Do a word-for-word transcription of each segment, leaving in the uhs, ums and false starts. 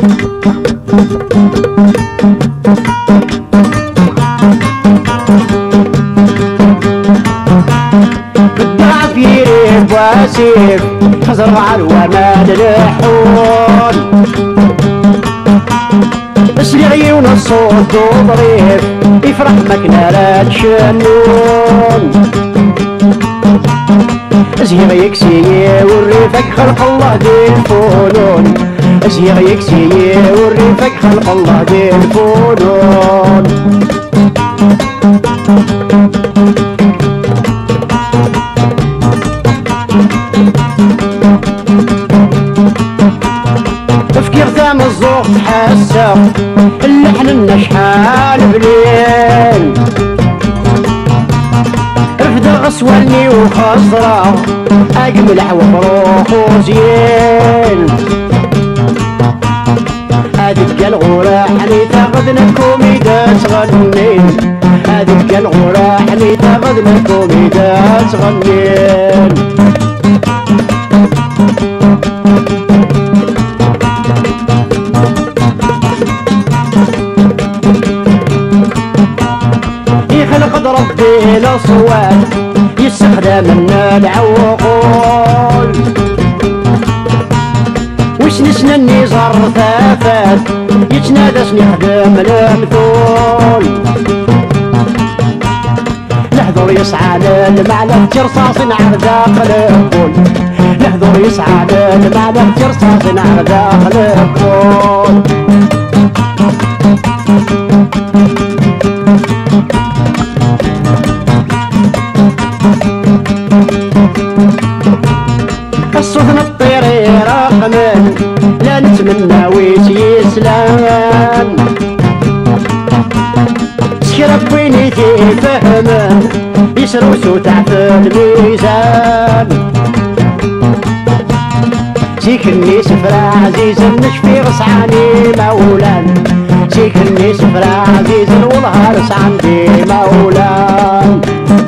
بالضعف يريب واسيب تزرع الوماد الحون اسلي عيون الصوت وضريب يفرح مكنالات شنون زيغ يكسي والريفك خلق الله دي الفنون زيغ يكسي والريفك خلق الله دي الفنون تفكير ثام الزوق تحسه اللحن لنا شحال بليل رفد غسولني وخسرة أجمل وفروخ وزين هادك الغورة حني تاخذنا كوميدا تغنين هادك الغورة حني تاخذنا كوميدا تغنين يخلق ربي الأصوات يستخدم لنا العوقول وش نسنني زر ثافات يتنادى نخدم المثول لحظر يسعى للمعنى رصاص على داخل الكل لحظر يسعى للمعنى رصاص على داخل الكل الصوت الطير رقمن لا نتمنى ويت يسلم سكرب وين يفهمن يسروسو تحت الميزان سيكني سفرة عزيز نشفي غصعاني مولان سيكني سفرة عزيز والله رصعندي مولان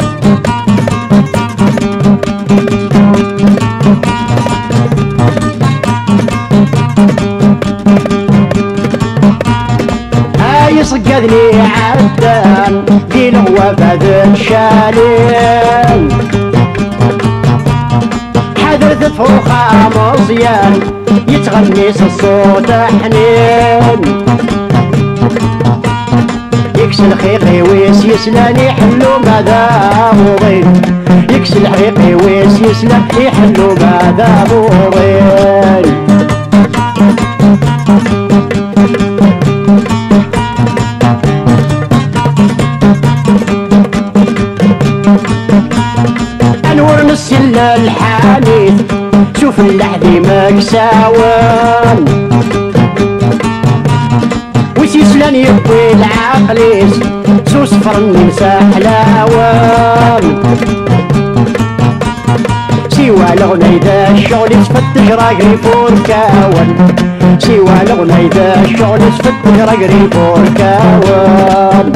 يصقدني عدان دين هو بعد شالين حدث فوخة مصيان يتغني الصوت حنين يكسل خيقي ويس يسلاني حلو ماذا مضين يكسل حقيقي ويس يسلان يحلو ماذا مضين انور نسل الحانيت شوف اللحدي مكساوان ويس يسلان يبوي العقليس سو صفر النمسا حلاوان سوى الغنى ذا الشغل يتفتش راقري فوركاوان سوى الغنى ذا الشغل يتفتش راقري فوركاوان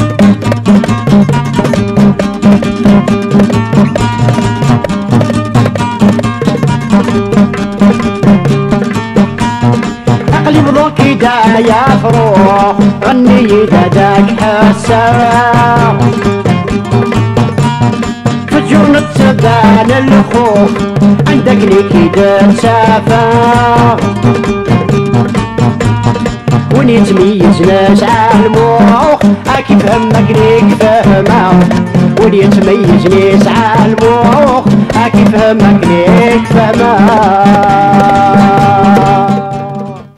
اقلب ضوكي دا يا فروح غني داداك حسا فجر نتسبان الخوف عندك ليكي دا تسافا وين يتميز ناس عالموخ اكيد فهمك ليك فهمه وين يتميز ناس عالموخ اكيد فهمك ليك